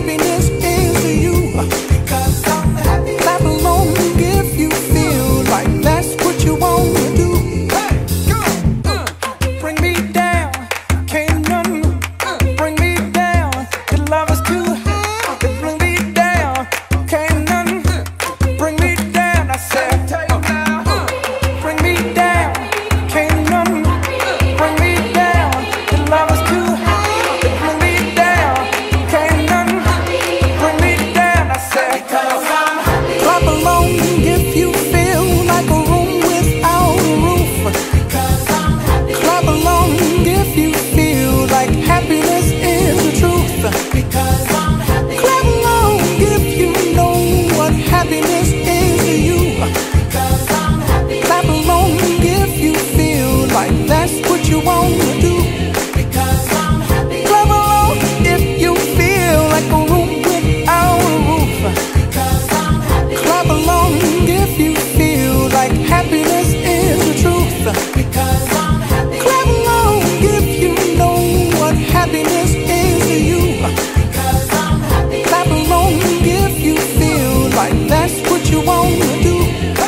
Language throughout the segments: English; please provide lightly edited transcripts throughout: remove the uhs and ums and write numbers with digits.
happiness is you. Because I'm happy. Clap along if you feel like that's what you want to do. Hey, go. Bring me down, can't none bring me down. Your love is too high to bring me down. Can't none bring me down. I said, bring me down, can't none bring me down. Your love is too high to bring me down. Can't none bring me down. I said, clap along if you feel like a room without a roof. Clap along if you feel like happiness is the truth. Clap along if you know what happiness is to you. Clap along if you feel like that's what you want to do. Clap along if you feel like a room without a roof. Clap along if you feel like happiness is the truth. Clap along if you know what happiness is to you. Clap along if you feel like that's what you want to do.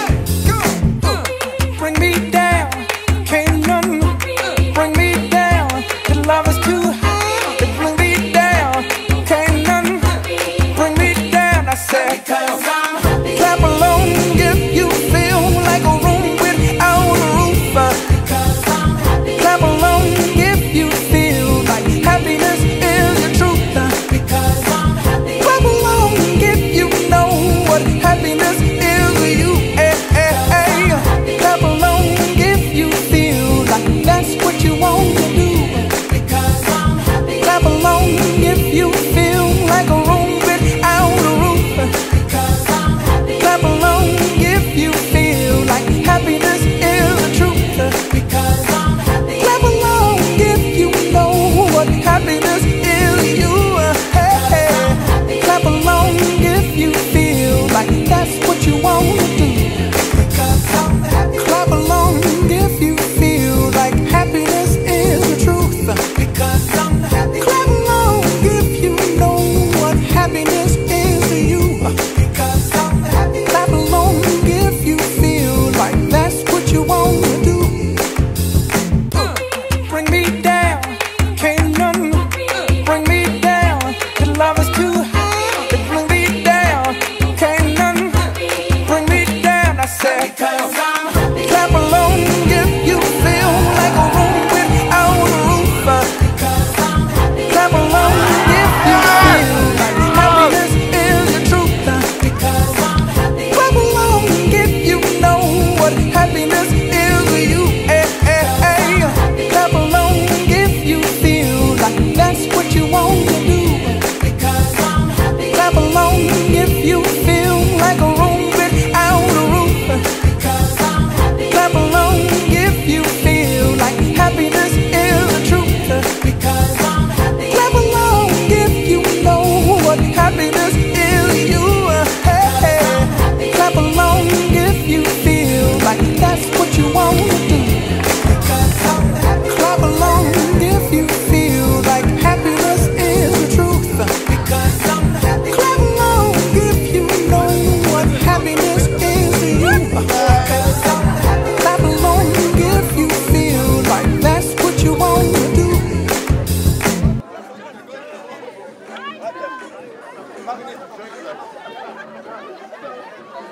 Bring me down, can't none bring me down. Your love is too high to bring me down. Can't none bring me down. I said, clap along if you feel like a room without a roof. Clap along if you feel like happiness is the truth. Clap along if you know what happiness is to you. Clap along if you feel like that's what you want to do. Clap along if you feel like a room without a roof. Clap along if you feel like happiness is the truth. Clap along if you know what happiness is to you. Clap along if you feel like that's what you want to do. Clap along if you feel like happiness is the truth. Clap along if you know what happiness is to you. Clap along if you feel like that's what you want to do. Bring me down, can't none bring me down. Your love is too high to bring me down. Can't none bring me down. I said,